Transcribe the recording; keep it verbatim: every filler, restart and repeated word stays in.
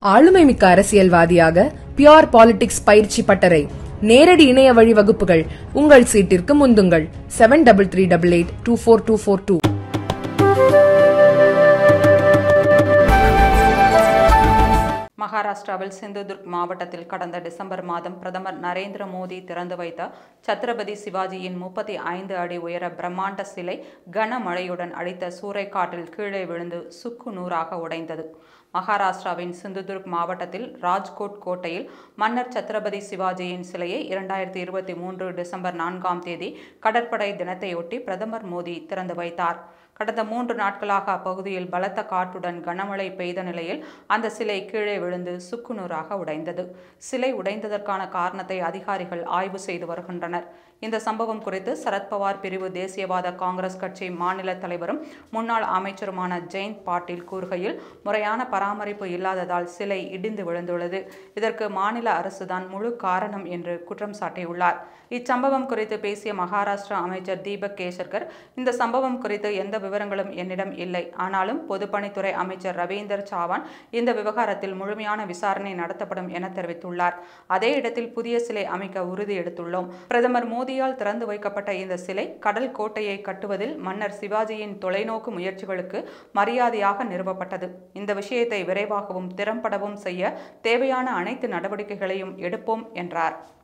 ஆளுமை மிக்க அரசியல்வாதியாக பியூர் பாலிடிக்ஸ் பயிற்சி பட்டறை, நேரடி இணைய வழி வகுப்புகள். உங்கள் சீட்டிற்கு முந்துங்கள். Seven double three double eight two four two four two. மகாராஷ்டிராவில் சிந்துதுர்க் மாவட்டத்தில் கடந்த டிசம்பர் மாதம் பிரதமர் நரேந்திர மோடி திறந்து வைத்த சத்ரபதி சிவாஜியின் முப்பத்தி ஐந்து அடி உயர பிரம்மாண்ட சிலை கனமழையுடன் அடித்த சூறைக்காற்றில் கீழே விழுந்து சுக்கு நூறாக உடைந்தது. மகாராஷ்டிராவின் சிந்துதுர்க் மாவட்டத்தில் ராஜ்கோட் கோட்டையில் மன்னர் சத்ரபதி சிவாஜியின் சிலையை இரண்டாயிரத்தி இருபத்தி மூன்று டிசம்பர் நான்காம் தேதி கடற்படை தினத்தையொட்டி பிரதமர் மோடி திறந்து வைத்தார். கடந்த மூன்று நாட்களாக அப்பகுதியில் பலத்த காற்றுடன் கனமழை பெய்த நிலையில் அந்த சிலை கீழே விழுந்து சுக்குநூறாக உடைந்தது. சிலை உடைந்ததற்கான காரணத்தை அதிகாரிகள் ஆய்வு செய்து வருகின்றனர். இந்த சம்பவம் குறித்து சரத்பவார் பிரிவு தேசியவாத காங்கிரஸ் கட்சி மாநில தலைவரும் முன்னாள் அமைச்சருமான ஜெயந்த் பாட்டீல் கூறுகையில், முறையான பராமரிப்பு இல்லாததால் சிலை இடிந்து விழுந்துள்ளது. இதற்கு மாநில அரசுதான் முழு காரணம் என்று குற்றம் சாட்டியுள்ளார். இச்சம்பவம் குறித்து பேசிய மகாராஷ்டிரா அமைச்சர் தீபக் கேசர்கர், இந்த சம்பவம் குறித்து எந்த விவரங்களும் என்னிடம் இல்லை. ஆனாலும் பொதுப்பணித்துறை அமைச்சர் ரவீந்தர் சவான் இந்த விவகாரத்தில் முழுமையான விசாரணை நடத்தப்படும் என தெரிவித்துள்ளார். அதே இடத்தில் புதிய சிலை அமைக்க உறுதி எடுத்துள்ளோம். பிரதமர் மோடியால் திறந்து வைக்கப்பட்ட இந்த சிலை கடல் கோட்டையை கட்டுவதில் மன்னர் சிவாஜியின் தொலைநோக்கு முயற்சிகளுக்கு மரியாதையாக நிறுவப்பட்டது. இந்த விஷயத்தை விரைவாகவும் திறம்படவும் செய்ய தேவையான அனைத்து நடவடிக்கைகளையும் எடுப்போம் என்றார்.